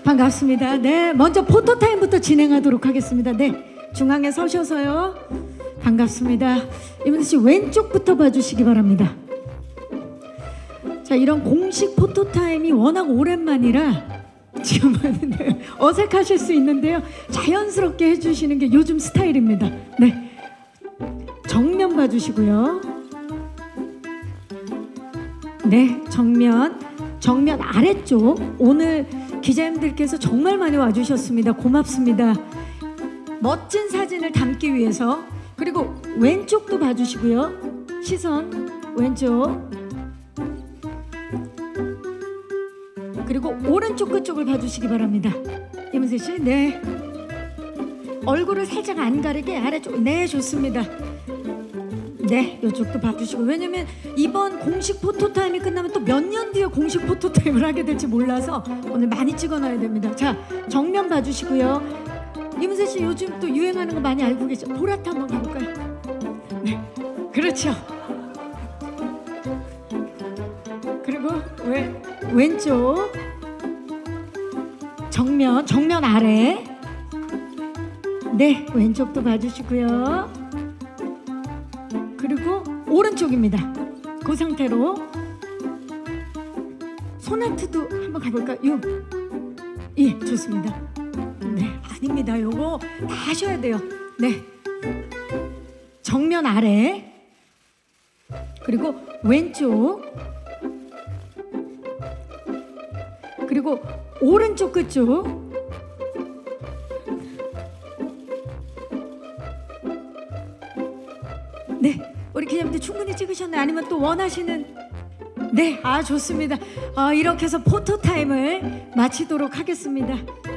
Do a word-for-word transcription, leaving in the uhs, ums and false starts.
반갑습니다. 네, 먼저 포토타임부터 진행하도록 하겠습니다. 네, 중앙에 서셔서요. 반갑습니다. 이문세 씨 왼쪽부터 봐주시기 바랍니다. 자, 이런 공식 포토타임이 워낙 오랜만이라 지금 어색하실 수 있는데요. 자연스럽게 해주시는 게 요즘 스타일입니다. 네, 정면 봐주시고요. 네, 정면 정면 아래쪽. 오늘 기자님들께서 정말 많이 와주셨습니다. 고맙습니다. 멋진 사진을 담기 위해서. 그리고 왼쪽도 봐주시고요. 시선 왼쪽. 그리고 오른쪽 끝쪽을 봐주시기 바랍니다. 이문세 씨, 네. 얼굴을 살짝 안 가리게 아래쪽. 네, 좋습니다. 네, 이쪽도 봐주시고. 왜냐면 이번 공식 포토타임이 끝나면 또 몇 년 뒤에 공식 포토타임을 하게 될지 몰라서 오늘 많이 찍어놔야 됩니다. 자, 정면 봐주시고요. 이문세 씨 요즘 또 유행하는 거 많이 알고 계시죠? 보라트 한번 가볼까요? 네, 그렇죠. 그리고 왜, 왼쪽 정면, 정면 아래. 네, 왼쪽도 봐주시고요. 그리고 오른쪽입니다. 그 상태로 소나트도 한번 가볼까요? 예, 좋습니다. 네, 아닙니다. 요거 다 하셔야 돼요. 네, 정면 아래. 그리고 왼쪽. 그리고 오른쪽 끝쪽. 네, 우리 기자님들 충분히 찍으셨나요? 아니면 또 원하시는? 네, 아 좋습니다. 아, 이렇게 해서 포토타임을 마치도록 하겠습니다.